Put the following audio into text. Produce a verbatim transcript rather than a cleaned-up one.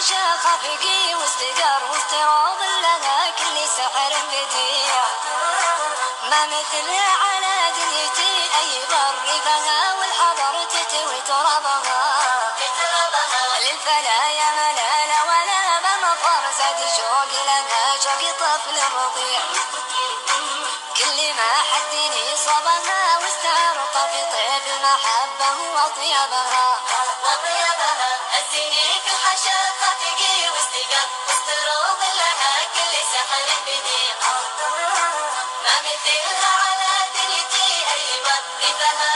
حاشا خفقي واستقر واستروض لها كل سحر بديع. ما مثل على دنيتي أي بر فيها والحضر تتوي ترابها. للفلا يا ملالة ولا بمطر زاد شوق لها شوق طفل رضيع. كل ما حدني صبها واستعرق في طيب المحبة وطيبها. الزيني في الحشا خفقي واستقر واستروض لها كل سحر بديع. ما مثلها على دنيتي أي بر فيها